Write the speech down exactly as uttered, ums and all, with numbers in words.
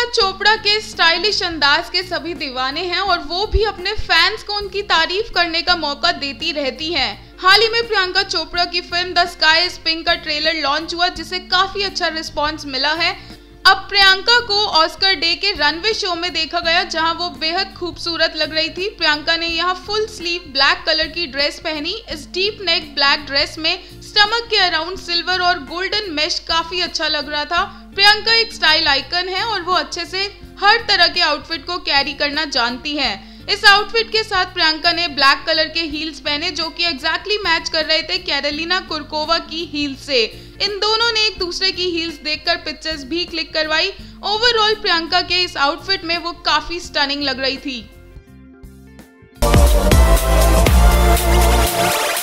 प्रियंका चोपड़ा के स्टाइलिश अंदाज के सभी दीवाने हैं और वो भी अपने फैंस को उनकी तारीफ करने का मौका देती रहती हैं। हाल ही में प्रियंका चोपड़ा की film the sky is pink का ट्रेलर लॉन्च हुआ, जिसे काफी अच्छा रिस्पांस मिला है। अब प्रियंका को ऑस्कर डे के रनवे शो में देखा गया, जहां वो बेहद खूबसूरत लग रही थी। प्रियंका ने यहां फुल स्लीव ब्लैक कलर की ड्रेस पहनी। इस डीप नेक ब्लैक ड्रेस में स्टमक के अराउंड सिल्वर और गोल्डन मेश काफी अच्छा लग रहा था। प्रियंका एक स्टाइल आइकन है और वो अच्छे से हर तरह के आउटफिट को कैरी करना जानती है। इस आउटफिट के साथ प्रियंका ने ब्लैक कलर के हील्स पहने, जो कि एग्जैक्टली मैच कर रहे थे कैरोलिना कुरकोवा की हील्स से। इन दोनों ने एक दूसरे की हील्स देखकर पिक्चर्स भी क्लिक करवाई। ओवरऑल प्रियंका के इस आउटफिट में वो काफी स्टनिंग लग रही थी।